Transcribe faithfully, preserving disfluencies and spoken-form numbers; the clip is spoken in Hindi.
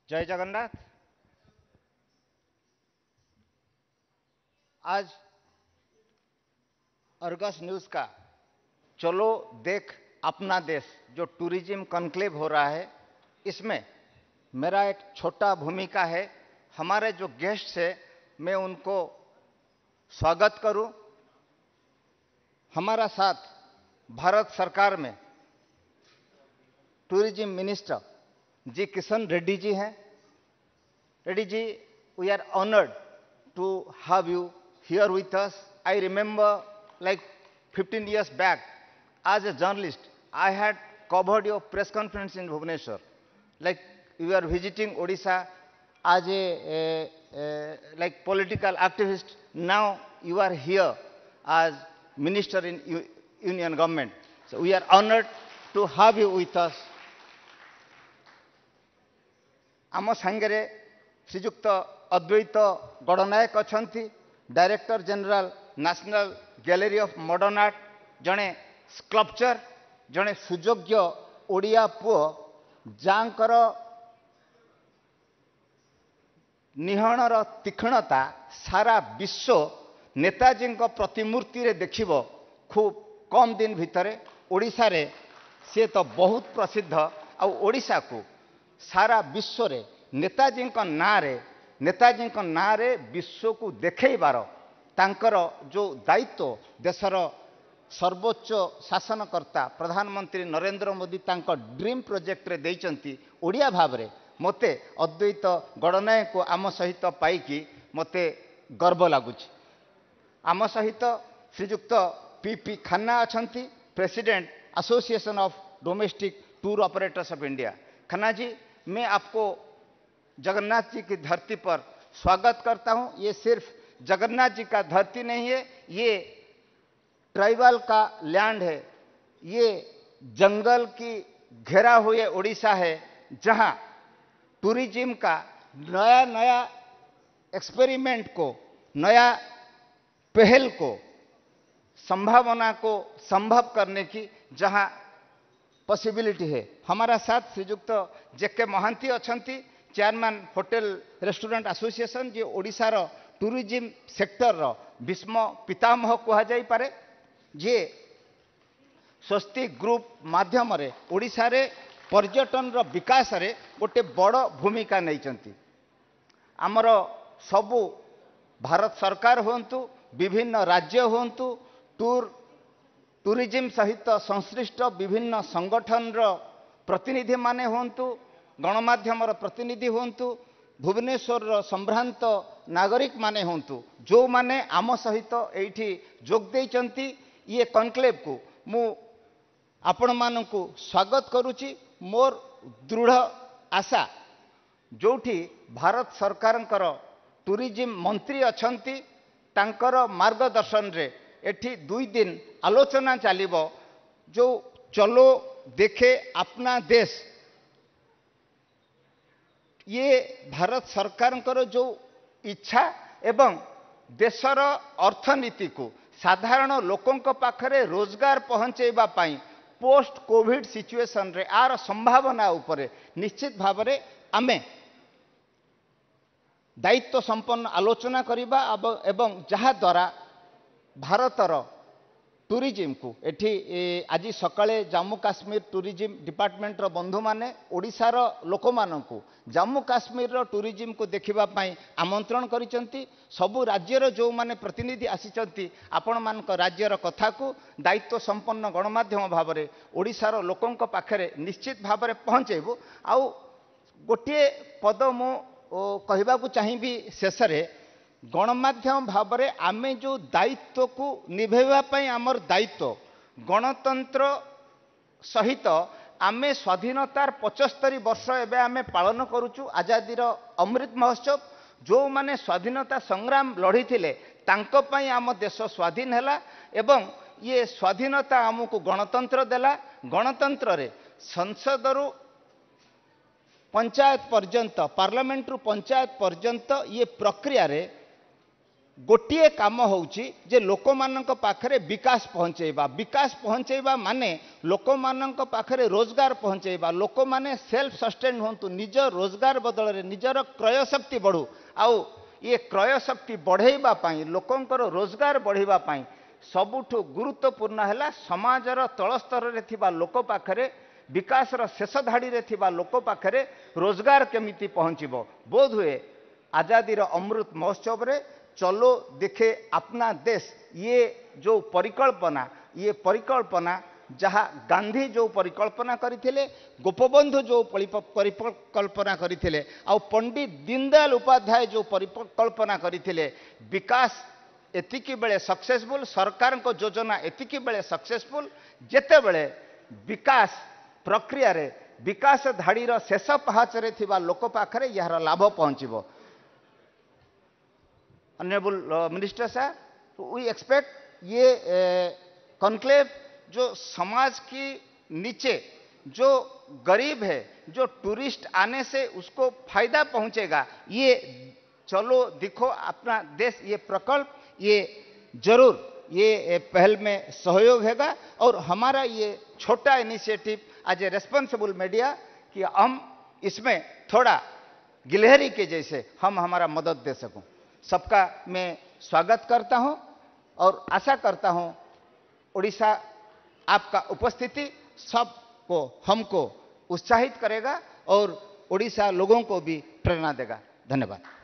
जय जगन्नाथ। आज अर्गस न्यूज का चलो देख अपना देश जो टूरिज्म कॉन्क्लेव हो रहा है, इसमें मेरा एक छोटा भूमिका है। हमारे जो गेस्ट है मैं उनको स्वागत करूं। हमारा साथ भारत सरकार में टूरिज्म मिनिस्टर जी किशन रेड्डी जी हैं। रेड्डी जी, we are honored to have you here with us. I remember like fifteen years back, as a journalist, I had covered your press conference in Bhubaneswar. Like you are visiting Odisha as a, a, a like political activist. Now you are here as minister in U- union government. So we are honored to have you with us. आम सांगरे श्रीजुक्त अद्वैत गणनायक अच्छा, director general national gallery of modern art, जड़े स्कल्पचर, जड़े सुयोग्य ओडिया पुओ जांकर निहणर तीक्ष्णता सारा विश्व नेताजी प्रतिमूर्ति रे देखिब। खूब कम दिन भितर ओडिशा रे से तो बहुत प्रसिद्ध। आ ओडिशा को सारा विश्व रे नेताजी ना रे नेताजी ना रे विश्व को देखैबार तांकर जो दायित्व देशर सर्वोच्च शासनकर्ता प्रधानमंत्री नरेंद्र मोदी तांकर ड्रीम प्रोजेक्ट रे देइचंती। ओडिया भाव रे मते अद्वैत गणनायक को आम सहित पाइकी मते गर्व लगुच। आम सहित श्रीजुक्त पी पी खन्ना अच्छा, president association of domestic tour operators of India. Khanna ji, मैं आपको जगन्नाथ जी की धरती पर स्वागत करता हूं। ये सिर्फ जगन्नाथ जी का धरती नहीं है, ये ट्राइबल का लैंड है, ये जंगल की घेरा हुए ओडिशा है, जहां टूरिज्म का नया नया एक्सपेरिमेंट को, नया पहल को, संभावना को संभव करने की जहां पॉसिबिलिटी है। हमारा साथ श्रीजुक्त जेके महांती अच्छा, चेयरमैन होटल रेस्टोरेंट एसोसिएशन, जे ओडिशा रो टूरिज्म सेक्टर रो भीष्म पितामह कहा जाई पारे, जे स्वस्ति ग्रुप माध्यम रे ओडिशा रे पर्यटन रो विकास रे गोटे बड़ भूमिका नहीं। आमर सबू भारत सरकार हुंतु, विभिन्न राज्य हुंतु, टूर टूरिज्म सहित संश्लिष्ट विभिन्न संगठन प्रतिनिधि माने हुंतु, गणमाध्यम प्रतिनिधि हुंतु, भुवनेश्वर संभ्रांत नागरिक माने हुंतु, जो माने आम सहित एठी जोग देइचंती ये कॉन्क्लेव को मु आपण मानकु स्वागत करूची। मोर दृढ़ आशा जोठी भारत सरकारंकर टूरिज्म मंत्री अछंती तांकर मार्गदर्शन रे एठी दुई दिन आलोचना चलिबो, जो चलो देखे अपना देश। ये भारत सरकार जो इच्छा एवं देशर अर्थनीति को साधारण लोकों पाखरे रोजगार पहुंचेबा पाई पोस्ट कोविड सिचुएशन रे आर संभावना उपरे निश्चित भाव रे आमे दायित्व संपन्न आलोचना करिबा एवं जहा द्वारा भारतर टूरिज्म को एठी आज सकाळे जम्मू काश्मीर टूरिज्म डिपार्टमेंट रो बंधु माने ओडिशार लोक मानकु जम्मू काश्मीर रो टूरिज्म को देखिबा पाई आमंत्रण करिसंती। सबु राज्यर जो माने प्रतिनिधि आसीचंती आपण मानक राज्यर कथा को दायित्व संपन्न गणमाध्यम भाव रे ओडिशार लोकंक पाखरे निश्चित भाव रे पहुंचेबो। आउ गोटे पद मो कहबा को चाहिबी शेष रे, गणमाध्यम भाव में आमे जो दायित्व को निभेवा पाई आमर दायित्व गणतंत्र सहित आमे स्वाधीनतार पचस्तरी वर्ष एवं आमे पालन करुचु। आजादीर अमृत महोत्सव जो माने स्वाधीनता संग्राम लड़ी थिले तांको पाई आम देश स्वाधीन हैला एवं ये स्वाधीनता आमको गणतंत्र देला। गणतंत्र रे संसदरु पंचायत पर्यंत, पार्लियामेंट रु पंचायत पर्यंत ये प्रक्रिया रे गोटे काम होउची जे लोक मानक पाखरे विकास पहुंचेबा विकास पहुंचेबा माने लोक मानक पाखरे रोजगार पहुंचेबा लोक माने सेल्फ सस्टेन होंतु निज रोजगार बदल रे निजर क्रय शक्ति बढ़ू आउ ये क्रय शक्ति बढ़ेबा पाई लोकंकर रोजगार बढ़ेबा पाई सबुठु गुरुत्वपूर्ण है समाजर तल स्तर रे थिबा लोक पाखरे विकास रो शेष धाड़ी रे थिबा लोक पाखरे रोजगार केमिति पहुंचीबो बोध हुए आजादी रो अमृत महोत्सव रे चलो देखे अपना देश ये जो परिकल्पना ये परिकल्पना जहाँ गांधी जो परिकल्पना करथिले गोपबंधु जो परिकल्पना करथिले आ पंडित दीनदयाल उपाध्याय जो परिकल्पना करथिले विकास एतिकी बेले सक्सेसफुल सरकार को योजना एतिकी बेले सक्सेसफुल जेते बेले विकास प्रक्रिया रे विकास धाड़ी रो शेष पहाच रे थिबा लोक पाखरे यार लाभ पहुंचीबो ऑनरेबल मिनिस्टर साहब वी एक्सपेक्ट ये कॉन्क्लेव जो समाज की नीचे जो गरीब है जो टूरिस्ट आने से उसको फायदा पहुंचेगा ये चलो दिखो अपना देश ये प्रकल्प ये जरूर ये पहल में सहयोग होगा और हमारा ये छोटा initiative as a responsible media कि हम इसमें थोड़ा गिलहरी के जैसे हम हमारा मदद दे सकूं सबका मैं स्वागत करता हूं और आशा करता हूं उड़ीसा आपका उपस्थिति सबको हमको उत्साहित करेगा और उड़ीसा लोगों को भी प्रेरणा देगा। धन्यवाद।